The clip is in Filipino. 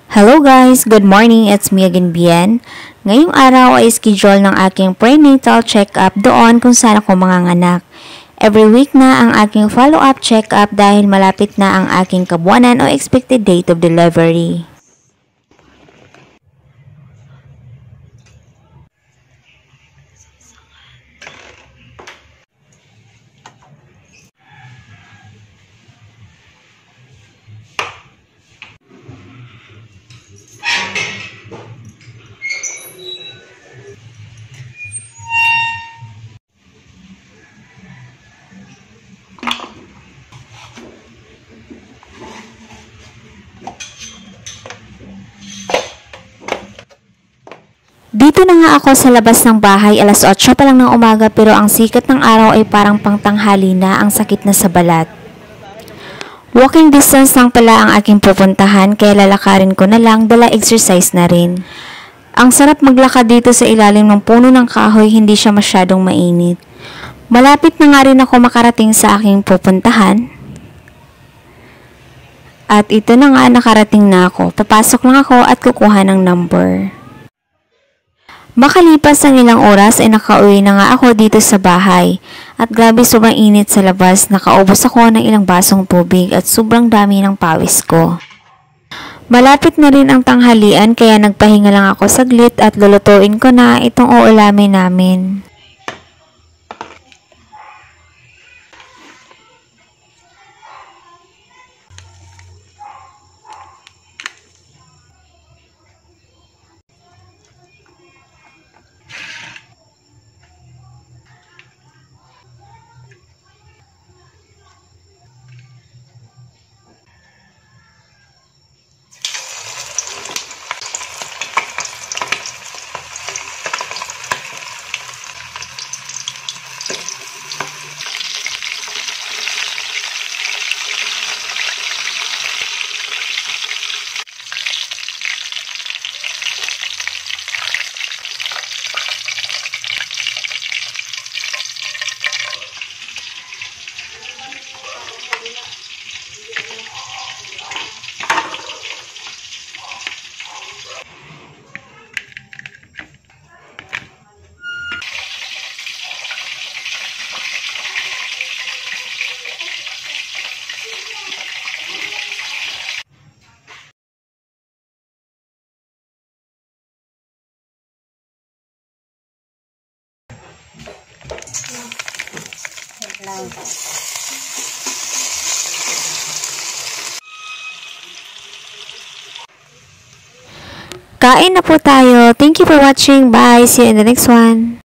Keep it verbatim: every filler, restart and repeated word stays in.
Hello guys! Good morning! It's me again, Bien. Ngayong araw ay schedule ng aking prenatal check-up doon kung saan ako manganganak. Every week na ang aking follow-up check-up dahil malapit na ang aking kabuwanan o expected date of delivery. Dito na nga ako sa labas ng bahay, alas otso pa lang ng umaga pero ang sikat ng araw ay parang pangtanghali na, ang sakit na sa balat. Walking distance lang pala ang aking pupuntahan kaya lalakarin ko na lang, dala exercise na rin. Ang sarap maglakad dito sa ilalim ng puno ng kahoy, hindi siya masyadong mainit. Malapit na nga rin ako makarating sa aking pupuntahan. At ito na nga, nakarating na ako. Papasok lang ako at kukuha ng number. Makalipas ang ilang oras ay nakauwi na nga ako dito sa bahay. At grabe, sobrang init sa labas. Nakaubos ako ng ilang basong tubig at sobrang dami ng pawis ko. Malapit na rin ang tanghalian kaya nagpahinga lang ako saglit at lulutuin ko na itong uulamin namin. Kain na po tayo. Thank you for watching. Bye. See you in the next one.